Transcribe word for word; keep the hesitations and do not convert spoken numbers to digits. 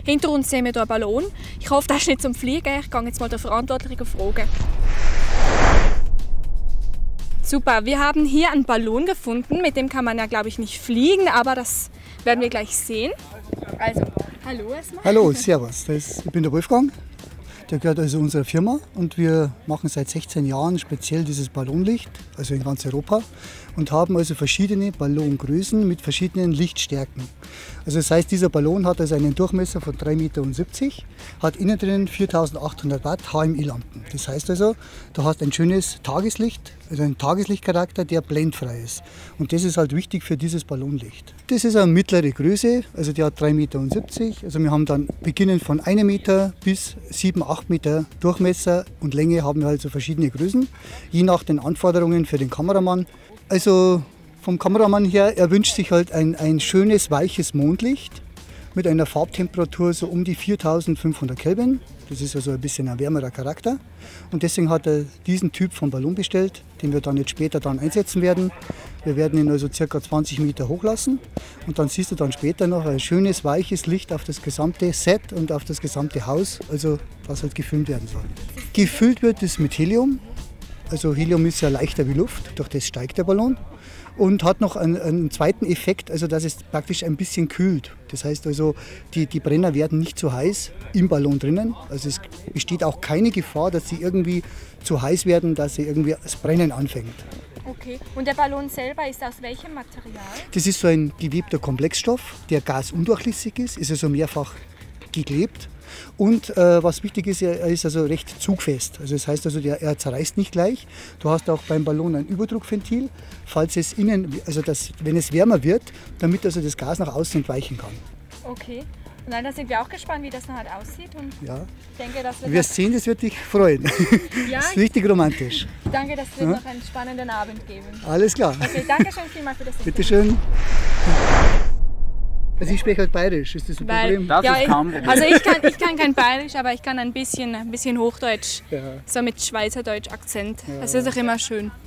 Hinter uns sehen wir hier einen Ballon. Ich hoffe, das ist nicht zum Fliegen. Ich gehe jetzt mal den Verantwortlichen fragen. Super, wir haben hier einen Ballon gefunden. Mit dem kann man ja, glaube ich, nicht fliegen, aber das werden wir gleich sehen. Also, hallo erstmal. Hallo, servus. Das, ich bin der Wolfgang. Der gehört also unserer Firma und wir machen seit sechzehn Jahren speziell dieses Ballonlicht, also in ganz Europa, und haben also verschiedene Ballongrößen mit verschiedenen Lichtstärken. Also das heißt, dieser Ballon hat also einen Durchmesser von drei Meter siebzig, hat innen drin viertausendachthundert Watt H M I-Lampen. Das heißt also, du hast ein schönes Tageslicht, also einen Tageslichtcharakter, der blendfrei ist. Und das ist halt wichtig für dieses Ballonlicht. Das ist eine mittlere Größe, also die hat drei Meter siebzig. Also wir haben dann beginnend von einem Meter bis sieben, acht Meter Durchmesser und Länge haben wir also verschiedene Größen, je nach den Anforderungen für den Kameramann. Also vom Kameramann her, er wünscht sich halt ein, ein schönes, weiches Mondlicht mit einer Farbtemperatur so um die viertausendfünfhundert Kelvin. Das ist also ein bisschen ein wärmerer Charakter. Und deswegen hat er diesen Typ von Ballon bestellt, den wir dann jetzt später dann einsetzen werden. Wir werden ihn also ca. zwanzig Meter hochlassen und dann siehst du dann später noch ein schönes, weiches Licht auf das gesamte Set und auf das gesamte Haus, also was halt gefilmt werden soll. Gefüllt wird es mit Helium. Also Helium ist ja leichter wie Luft, durch das steigt der Ballon. Und hat noch einen, einen zweiten Effekt, also dass es praktisch ein bisschen kühlt. Das heißt also, die, die Brenner werden nicht zu heiß im Ballon drinnen. Also es besteht auch keine Gefahr, dass sie irgendwie zu heiß werden, dass sie irgendwie das Brennen anfängt. Okay, und der Ballon selber ist aus welchem Material? Das ist so ein gewebter Komplexstoff, der gasundurchlässig ist, ist also mehrfach geklebt. Und äh, was wichtig ist, er ist also recht zugfest. Also das heißt also, der, er zerreißt nicht gleich. Du hast auch beim Ballon ein Überdruckventil, falls es innen, also das, wenn es wärmer wird, damit also das Gas nach außen entweichen kann. Okay. Und dann da sind wir auch gespannt, wie das noch halt aussieht. Und ja. Ich denke, das wird du wirst sehen, das wird dich freuen. Ja, das ist richtig romantisch. Ich danke, das wird ja. noch einen spannenden Abend geben. Alles klar. Okay, danke schön vielmals für das Interview. Bitte schön. Also ich spreche halt Bayerisch, ist das ein Weil, Problem? Das ja, ist kaum Problem. Also ich kann, ich kann kein Bayerisch, aber ich kann ein bisschen, ein bisschen Hochdeutsch, Ja. so mit Schweizerdeutsch Akzent. Ja. Das ist auch immer schön.